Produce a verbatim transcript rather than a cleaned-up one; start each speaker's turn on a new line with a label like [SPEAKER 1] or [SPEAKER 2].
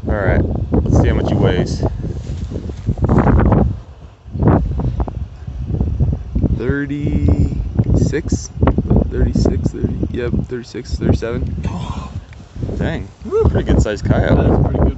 [SPEAKER 1] Alright, let's see how much he weighs. thirty-six? thirty-six, thirty, yep, thirty-six, thirty-seven.
[SPEAKER 2] Oh,
[SPEAKER 1] dang, pretty good sized coyote.
[SPEAKER 2] That's pretty good.